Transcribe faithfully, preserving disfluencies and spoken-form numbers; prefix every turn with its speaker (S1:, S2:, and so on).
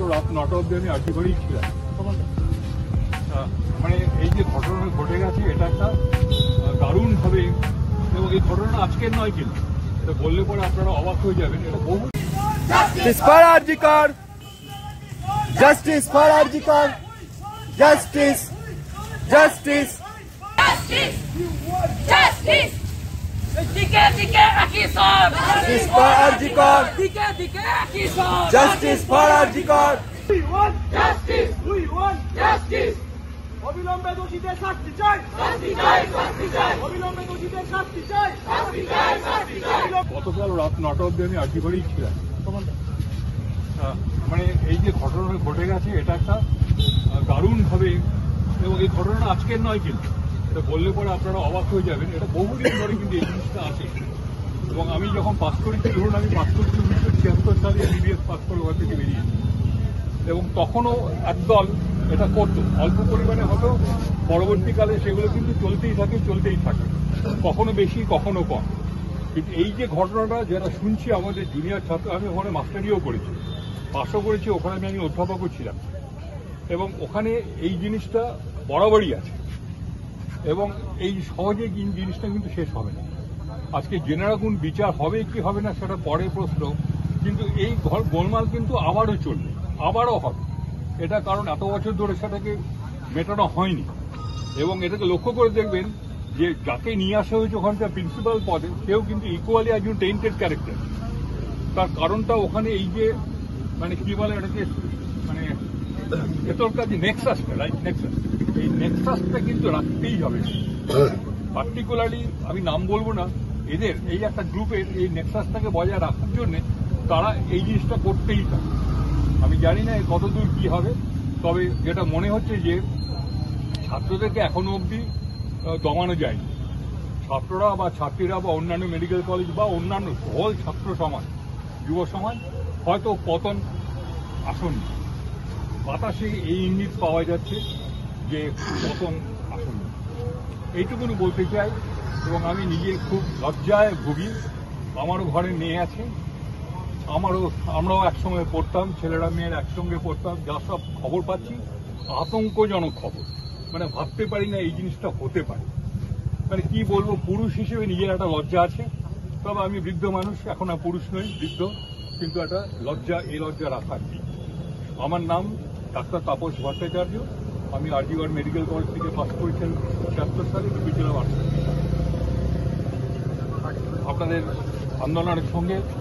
S1: রাত নটা অব্দি আমি আরটি করেই ছিলাম। মানে এই যে ঘটনা ঘটে গেছে এটা একটা দারুণ ভাবে, এবং এই ঘটনা আজকের নয়, কিন্তু এটা বললে পরে আপনারা অবাক হয়ে যাবেন। এটা বহু
S2: Justice for Arjikar! Justice for Arjikar! Justice! Justice!
S3: Justice! Justice! Dike dike akison!
S2: Justice for Arjikar!
S3: Dike dike akison!
S2: Justice for Arjikar!
S3: We want justice! We want justice! অবিলম্বে দোষীদের শাস্তি চাই! শাস্তি চাই! শাস্তি চাই! অবিলম্বে দোষীদের শাস্তি চাই! শাস্তি চাই! শাস্তি চাই!
S1: গতকাল রাত নটা অব্দি আমি আরটি করেই ছিলাম। মানে এই যে ঘটনা ঘটে গেছে এটা একটা দারুণ ভাবে, এবং এই ঘটনা আজকের নয়, কিন্তু এটা বললে পরে আপনারা অবাক হয়ে যাবেন। এটা বহুদিন ধরে কিন্তু এই জিনিসটা আছে, এবং আমি যখন পাস করেছি, ধরুন আমি পাস করেছি উনিশশো ছিয়াত্তর সালে এমবিবিএস পাস করে ওখান থেকে বেরিয়েছি, এবং তখনও একদল এটা করতো, অল্প পরিমাণে হতো, পরবর্তীকালে সেগুলো কিন্তু চলতেই থাকে চলতেই থাকে কখনো বেশি কখনো কম। কিন্তু এই যে ঘটনাটা যেটা শুনছি আমাদের জুনিয়র ছাত্র, আমি ওখানে মাস্টারিও করেছি, পাশও করেছি, ওখানে আমি আমি অধ্যাপকও ছিলাম, এবং ওখানে এই জিনিসটা বরাবরই আছে, এবং এই সহজে জিনিসটা কিন্তু শেষ হবে না। আজকে জেনে রাখুন, বিচার হবে কি হবে না সেটা পরে প্রশ্ন, কিন্তু এই ঘর গোলমাল কিন্তু আবারও চলবে, আবারও হবে এটা, কারণ এত বছর ধরে সেটাকে মেটানো হয়নি। এবং এটাকে লক্ষ্য করে দেখবেন যে যাকে নিয়ে আসা হয়েছে ওখানকার প্রিন্সিপাল পদে, সেও কিন্তু ইকুয়ালি একজন টেন্টেড ক্যারেক্টার। তার কারণটা ওখানে এই যে মানে কি বলে এটাকে, মানে ভেতরকার যে নেক্সাসটা, রাইট নেক্সাস, এই নেক্সাসটা কিন্তু রাখতেই হবে। পার্টিকুলারলি আমি নাম বলবো না, এদের এই একটা গ্রুপের এই নেক্সাসটাকে বজায় রাখার জন্য তারা এই জিনিসটা করতেই থাকে। আমি জানি না কতদূর কি হবে, তবে যেটা মনে হচ্ছে যে ছাত্রদেরকে এখনো অবধি দমানো যায়নি। ছাত্ররা বা ছাত্রীরা বা অন্যান্য মেডিকেল কলেজ বা অন্যান্য হল ছাত্র সমাজ, যুব সমাজ হয়তো পতন আসন্ন, বাতাসে এই ইঙ্গিত পাওয়া যাচ্ছে যে পতন আসন্ন। এইটুকুনি বলতে চাই, এবং আমি নিজে খুব লজ্জায় ভুগি। আমারও ঘরে মেয়ে আছে, আমারও আমরাও একসঙ্গে পড়তাম, ছেলেরা মেয়েরা একসঙ্গে পড়তাম, যা সব খবর পাচ্ছি আতঙ্কজনক খবর। মানে ভাবতে পারি না এই জিনিসটা হতে পারে। মানে কি বলবো, পুরুষ হিসেবে নিজের একটা লজ্জা আছে, তবে আমি বৃদ্ধ মানুষ, এখন আর পুরুষ নই, বৃদ্ধ, কিন্তু একটা লজ্জা, এই লজ্জা রাখার কি। আমার নাম ডাক্তার তাপস ভট্টাচার্য, আমি আরজিগড় মেডিকেল কলেজ থেকে পাস করেছেন ছিয়াত্তর সালে, বিবেচনা। আপনাদের আন্দোলনের সঙ্গে